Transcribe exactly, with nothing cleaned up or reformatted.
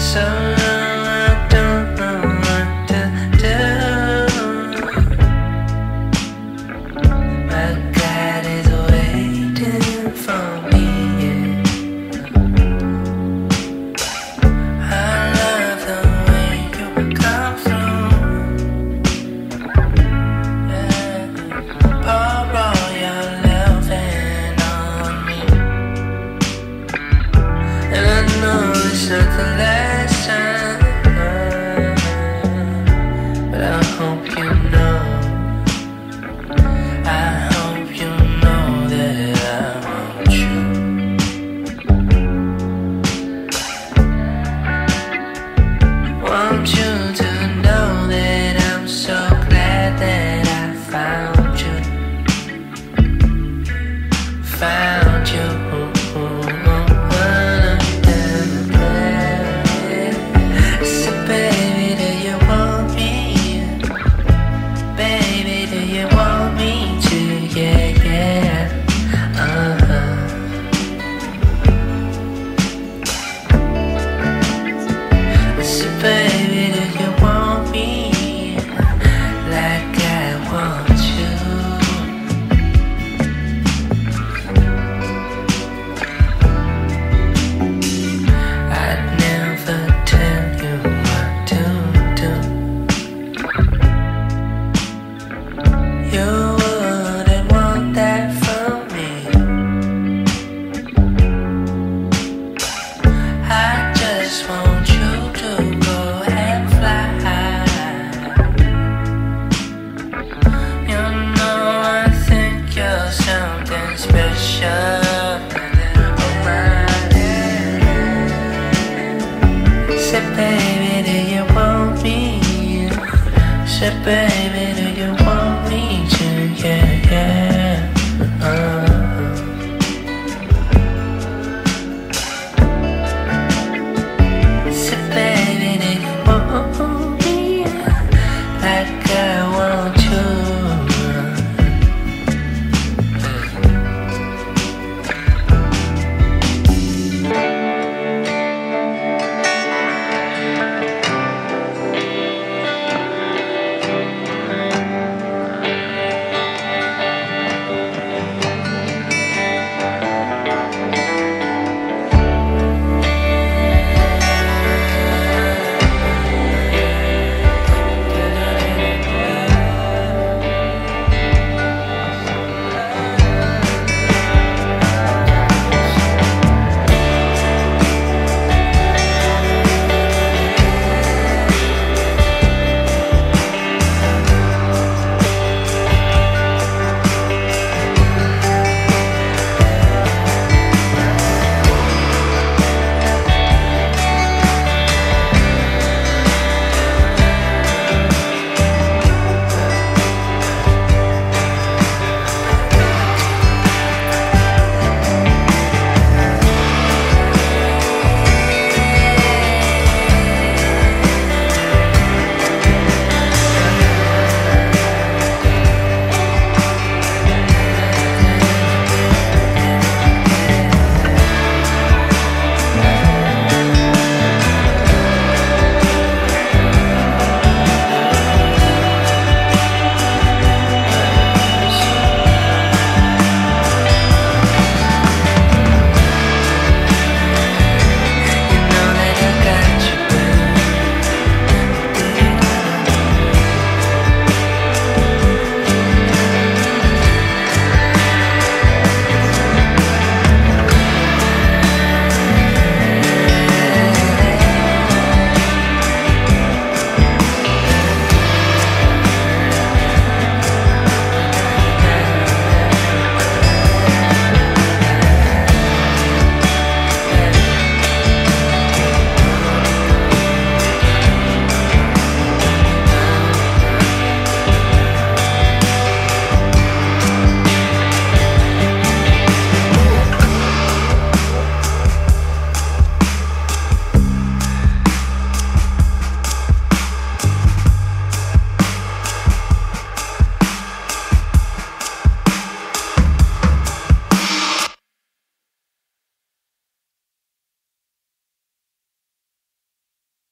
So I don't know what to do. My God is waiting for me. I love the way you come through. Yeah. Pour all your loving on me. And I know it's not the last time, but I hope you know, I hope you know that I want you. Want you to know that I'm so glad that I found you, found you. Baby, do you want me like I want you? I'd never tell you what to do. You wouldn't want that from me. I just want you to go. Say, baby, do you want me? Say, baby.